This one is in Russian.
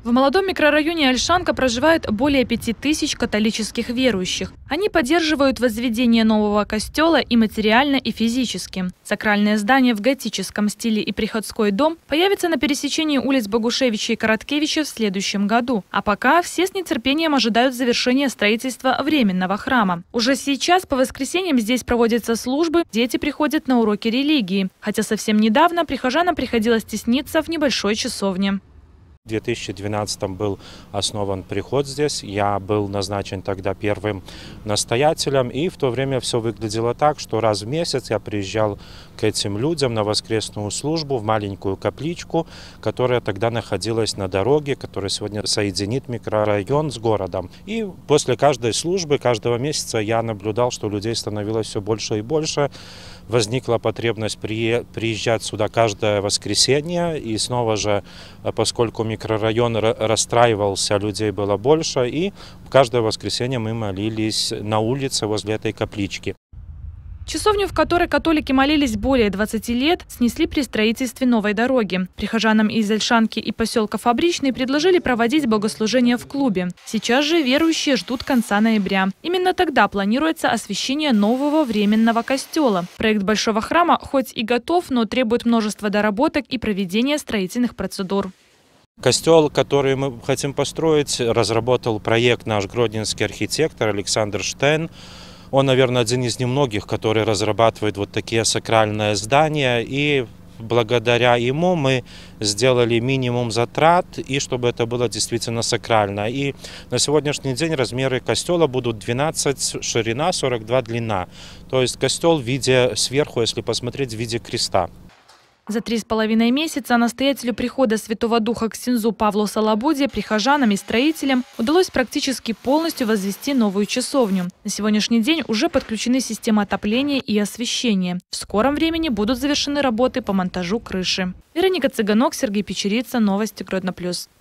В молодом микрорайоне Ольшанка проживает более 5000 католических верующих. Они поддерживают возведение нового костела и материально, и физически. Сакральное здание в готическом стиле и приходской дом появится на пересечении улиц Богушевича и Короткевича в следующем году. А пока все с нетерпением ожидают завершения строительства временного храма. Уже сейчас по воскресеньям здесь проводятся службы, дети приходят на уроки религии. Хотя совсем недавно прихожанам приходилось тесниться в небольшой часовне. В 2012 был основан приход здесь, я был назначен тогда первым настоятелем, и в то время все выглядело так, что раз в месяц я приезжал к этим людям на воскресную службу в маленькую капличку, которая тогда находилась на дороге, которая сегодня соединит микрорайон с городом. И после каждой службы, каждого месяца я наблюдал, что людей становилось все больше и больше. Возникла потребность приезжать сюда каждое воскресенье, и снова же, поскольку микрорайон расстраивался, людей было больше, и каждое воскресенье мы молились на улице возле этой каплички. Часовню, в которой католики молились более 20 лет, снесли при строительстве новой дороги. Прихожанам из Ольшанки и поселка Фабричный предложили проводить богослужение в клубе. Сейчас же верующие ждут конца ноября. Именно тогда планируется освящение нового временного костела. Проект большого храма хоть и готов, но требует множества доработок и проведения строительных процедур. Костел, который мы хотим построить, разработал проект наш гродненский архитектор Александр Штейн. Он, наверное, один из немногих, который разрабатывает вот такие сакральные здания, и благодаря ему мы сделали минимум затрат, и чтобы это было действительно сакрально. И на сегодняшний день размеры костела будут 12 ширина, 42 длина. То есть костел в виде, сверху, если посмотреть, в виде креста. За 3,5 месяца настоятелю прихода Святого Духа ксензу Павлу Салабуде, прихожанам и строителям удалось практически полностью возвести новую часовню. На сегодняшний день уже подключены системы отопления и освещения. В скором времени будут завершены работы по монтажу крыши. Вероника Цыганок, Сергей Печерица, Новости Гродно+.